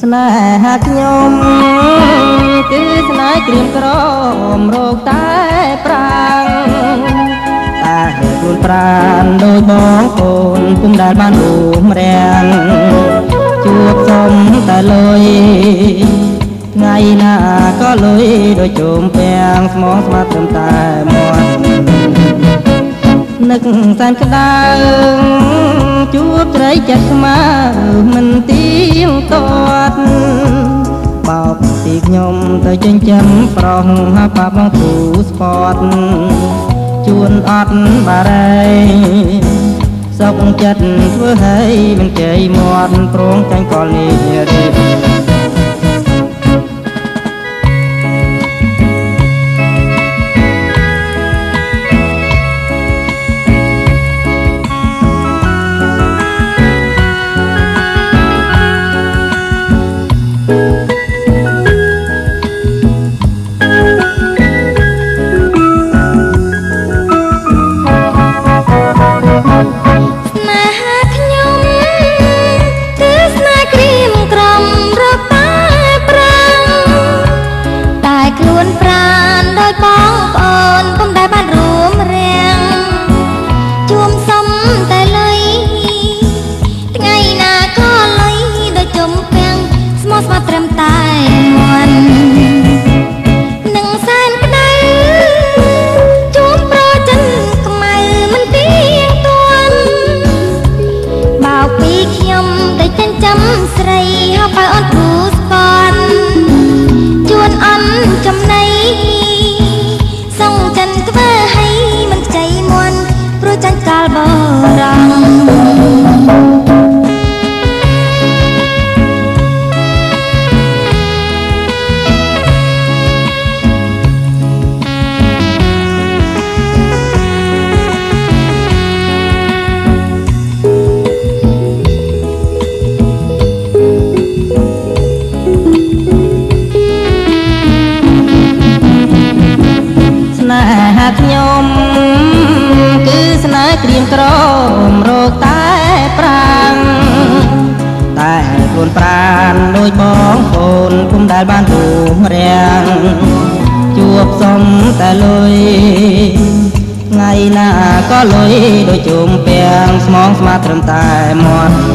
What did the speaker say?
ស្នេហាខ្ញុំគឺស្នេហ៍ក្រៀមក្រមរោគតែប្រាំងតែខ្លួនប្រានដោយបងប្អូនគុំដែលបានរួមរាំងជួបសុំតែលុយថ្ងៃណាក៏លុយដោយជុំពាំងស្មងស្មាត់ត្រឹមតែមាត់នឹកសែនក្តៅជួបត្រីចិត្តខ្មៅមិនទៀងទាត់បោកពីខ្ញុំទៅចិញ្ចឹមប្រុសហាប៉ាបងទូស្ពតជួនអត់បារេសុកចិត្តធ្វើឲ្យមិនជ័យមាត់ព្រមចាញ់កលនេះរៀបខ្ញុំគឺស្នេហ៍ក្រៀមក្រមរោគតែប្រាំងតែខ្លួនប្រានដោយបងប្អូនគុំដែលបានរួមរាំងជួបសុំតែលុយថ្ងៃណាក៏លុយដោយជុំពាំងស្មងស្មាត់ត្រឹមតែមាត់